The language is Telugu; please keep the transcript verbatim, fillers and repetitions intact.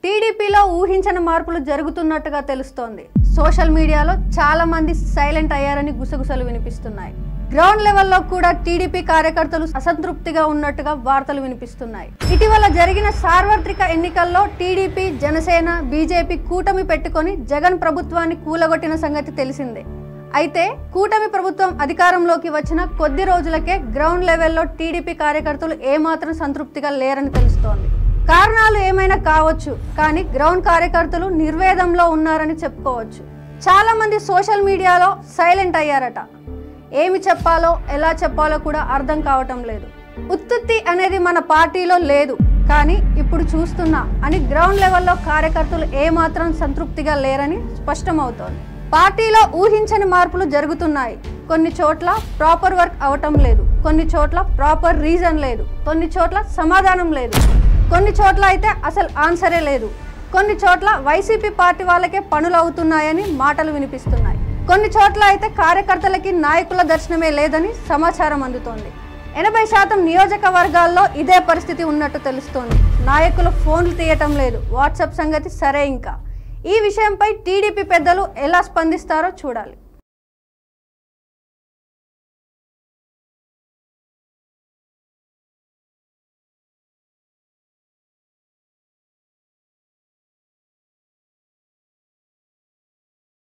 టీడీపీలో ఊహించని మార్పులు జరుగుతున్నట్టుగా తెలుస్తోంది. సోషల్ మీడియాలో చాలా మంది సైలెంట్ అయ్యారని గుసగుసలు వినిపిస్తున్నాయి. గ్రౌండ్ లెవెల్లో కూడా టీడీపీ కార్యకర్తలు అసంతృప్తిగా ఉన్నట్టుగా వార్తలు వినిపిస్తున్నాయి. ఇటీవల జరిగిన సార్వత్రిక ఎన్నికల్లో టీడీపీ, జనసేన, బీజేపీ కూటమి పెట్టుకొని జగన్ ప్రభుత్వాన్ని కూలగొట్టిన సంగతి తెలిసిందే. అయితే కూటమి ప్రభుత్వం అధికారంలోకి వచ్చిన కొద్ది రోజులకే గ్రౌండ్ లెవెల్లో టీడీపీ కార్యకర్తలు ఏమాత్రం సంతృప్తిగా లేరని తెలుస్తోంది. కారణాలు ఏమైనా కావచ్చు, కానీ గ్రౌండ్ కార్యకర్తలు నిర్వేదంలో ఉన్నారని చెప్పుకోవచ్చు. చాలా మంది సోషల్ మీడియాలో సైలెంట్ అయ్యారట. ఏమి చెప్పాలో, ఎలా చెప్పాలో కూడా అర్థం కావటం లేదు. ఉత్తుత్తి అనేది మన పార్టీలో లేదు, కానీ ఇప్పుడు చూస్తున్నా అని గ్రౌండ్ లెవెల్లో కార్యకర్తలు ఏమాత్రం సంతృప్తిగా లేరని స్పష్టమవుతోంది. పార్టీలో ఊహించని మార్పులు జరుగుతున్నాయి. కొన్ని చోట్ల ప్రాపర్ వర్క్ అవటం లేదు, కొన్ని చోట్ల ప్రాపర్ రీజన్ లేదు, కొన్ని చోట్ల సమాధానం లేదు, కొన్ని చోట్ల అయితే అసలు ఆన్సరే లేదు, కొన్ని చోట్ల వైసీపీ పార్టీ వాళ్ళకే పనులు అవుతున్నాయని మాటలు వినిపిస్తున్నాయి. కొన్ని చోట్ల అయితే కార్యకర్తలకి నాయకుల దర్శనమే లేదని సమాచారం అందుతోంది. ఎనభై శాతం నియోజకవర్గాల్లో ఇదే పరిస్థితి ఉన్నట్టు తెలుస్తోంది. నాయకులు ఫోన్లు తీయటం లేదు, వాట్సాప్ సంగతి సరే. ఇంకా ఈ విషయంపై టీడీపీ పెద్దలు ఎలా స్పందిస్తారో చూడాలి.